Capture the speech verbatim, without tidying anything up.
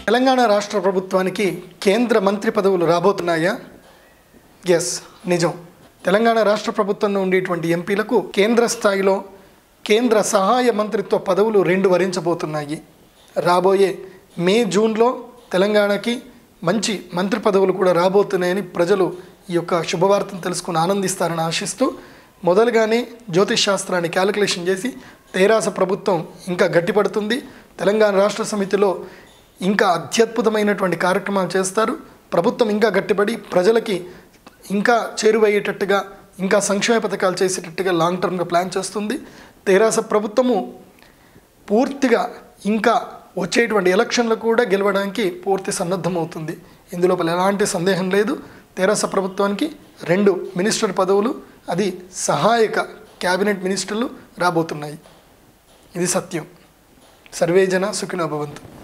తెలంగాణ రాష్ట్ర ప్రభుత్వానికి కేంద్ర మంత్రి పదవులు రాబోతున్నాయా? ఎస్, నిజం. తెలంగాణ రాష్ట్ర ప్రభుత్వంలో ఉండేటువంటి ఎంపీలకు కేంద్ర స్థాయిలో కేంద్ర సహాయ మంత్రిత్వ పదవులు రెండు వరించబోతున్నాయి. రాబోయే మే జూన్లో తెలంగాణకి మంచి మంత్రి పదవులు కూడా రాబోతున్నాయని ప్రజలు ఈ యొక్క శుభవార్తను తెలుసుకుని ఆనందిస్తారని ఆశిస్తూ మొదలుగానే జ్యోతిష్ శాస్త్రాన్ని క్యాలిక్యులేషన్ చేసి తెరాస ప్రభుత్వం ఇంకా గట్టిపడుతుంది. తెలంగాణ రాష్ట్ర సమితిలో ఇంకా అత్యద్భుతమైనటువంటి కార్యక్రమాలు చేస్తారు. ప్రభుత్వం ఇంకా గట్టిపడి ప్రజలకి ఇంకా చేరువయ్యేటట్టుగా ఇంకా సంక్షేమ పథకాలు చేసేటట్టుగా లాంగ్ టర్మ్గా ప్లాన్ చేస్తుంది. తెరాస ప్రభుత్వము పూర్తిగా ఇంకా వచ్చేటువంటి ఎలక్షన్లు కూడా గెలవడానికి పూర్తి సన్నద్ధమవుతుంది. ఇందులో ఎలాంటి సందేహం లేదు. తెరాస ప్రభుత్వానికి రెండు మినిస్టర్ పదవులు, అది సహాయక క్యాబినెట్ మినిస్టర్లు రాబోతున్నాయి. ఇది సత్యం. సర్వే జన సుఖినో భవంతు.